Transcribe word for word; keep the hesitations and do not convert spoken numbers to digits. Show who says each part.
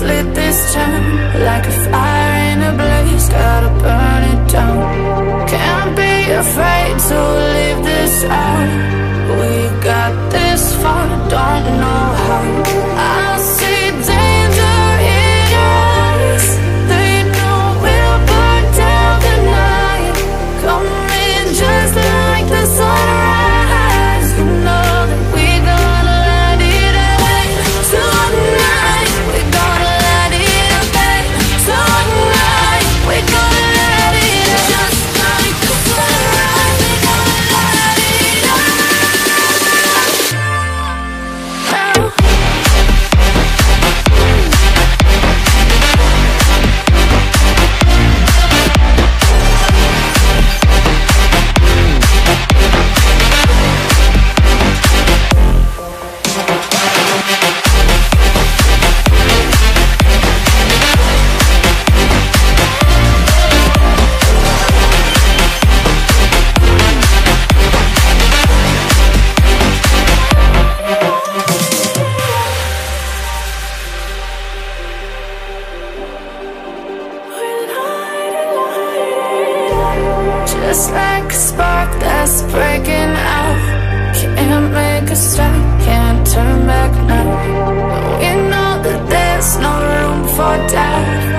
Speaker 1: lit this town like a fire in a blaze, gotta burn it down. Can't be afraid to leave this out. We got this far, don't know how. I see danger in your eyes. They know we'll burn down the night. Coming just like the sunrise. You know that we gonna light it up tonight. We gonna light it up tonight. We gonna light it up just like the sunrise. We gonna light it up now. Just like a spark that's breaking out. Can't make a stop, can't turn back now. We know that there's no room for doubt.